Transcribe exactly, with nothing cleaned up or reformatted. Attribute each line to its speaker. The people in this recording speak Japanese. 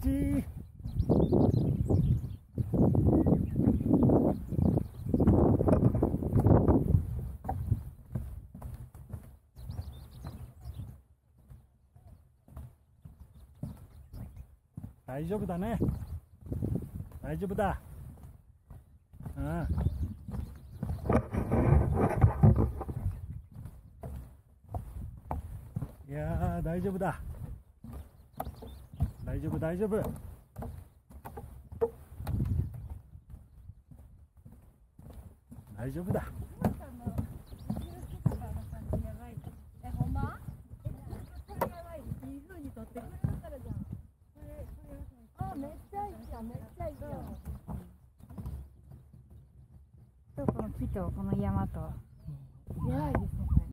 Speaker 1: い。大丈夫だね。大丈夫だ。うん。いやー、大丈夫だ。大丈夫、大丈夫。大丈夫だ。
Speaker 2: めっちゃいいじゃん、めっちゃいいじゃん。
Speaker 3: とこの木とこの山と。
Speaker 2: 偉いですね。